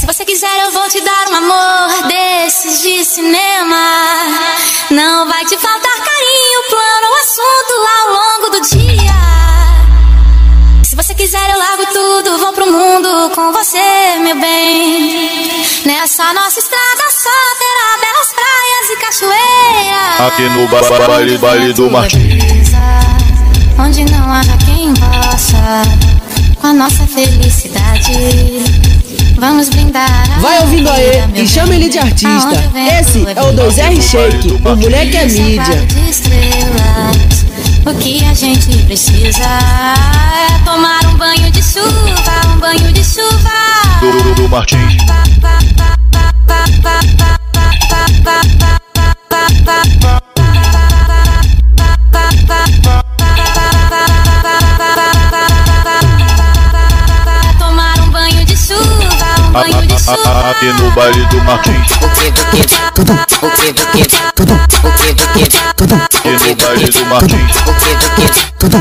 você quiser eu vou te dar um amor desses de cinema. Não vai te faltar carinho, plano ou assunto ao longo do dia. Se você quiser eu largo tudo, vou pro mundo com você, meu bem. Nessa nossa estrada só terá belas praias e cachoeiras. Aqui no baile do Martins, onde não há quem possa com a nossa felicidade. Vamos brindar. Vai ouvindo aí e chama ele de artista. Esse é o 2R Shake, o moleque é mídia. O que a gente precisa é tomar um banho de chuva, um banho de chuva. do Martins. Aqui no baile do Martins. Aqui no baile do Martins. Do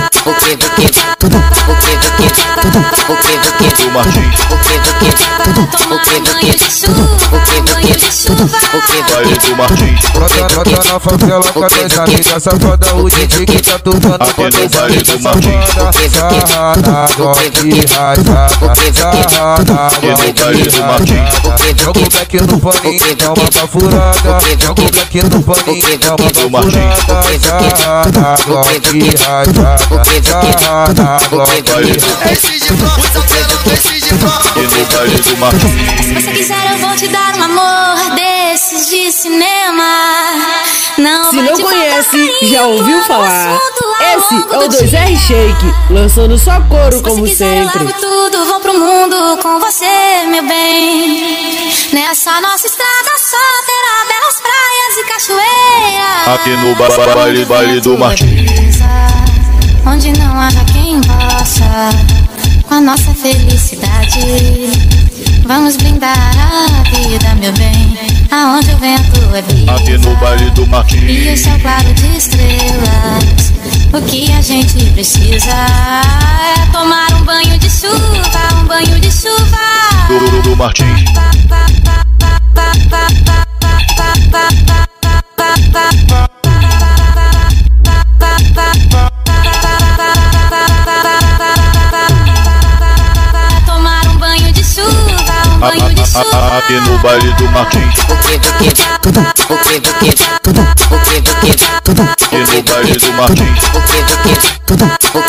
Martins. Baile do Martins. Brota na favela com as amigas safada, o DJ que tá tocando. Aqui no baile do Martins. Sarrada, gote rajada, sarrada, Aqui no baile do Martins. joga o black no paninho, dá uma bafurada. Joga o black no paninho, dá uma bafurada. Sarrada, gote rajada, sarrada, gote rajada. Aqui no baile do Martins. Se você quiser eu vou te dar um amor desses de cinema. Não Se vai não te faltar conhece, carinho, já ouviu falar. assunto ao Esse longo é o do 2R dia. Shake, lançando só couro Se como você quiser, eu sempre. largo tudo, vou pro mundo com você, meu bem. Nessa nossa estrada só terá belas praias e cachoeiras. Aqui no baile do Martins. Onde não há quem possa com a nossa felicidade. Vamos brindar a vida, meu bem. Aonde o vento é brisa Aqui no baile do e o Martins. céu claro de estrelas. O que a gente precisa é tomar um banho de chuva, um banho de chuva. Do Martins. Tomar um banho de chuva, um banho de chuva. Aqui no baile do Martins. Aqui no baile do Martins. Do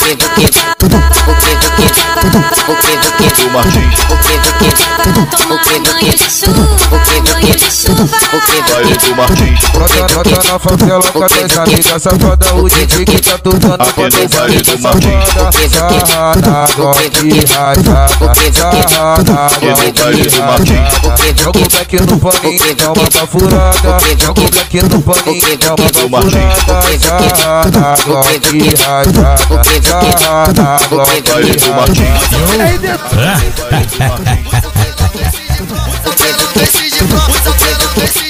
Martins. Tomar um banho de chuva, um banho de chuva. Baile do Martins. Brota na favela com as amigas safada, o DJ que tá tocando. Aqui no baile do Martins. Sarrada, gote rajada, sarrada, Aqui no gote baile do Martins. rajada. Joga o black no paninho, dá uma bafurada. Joga o black no paninho, dá uma bafurada. Sarrada, gote rajada, sarrada, gote Baile do Martins. rajada. Decide,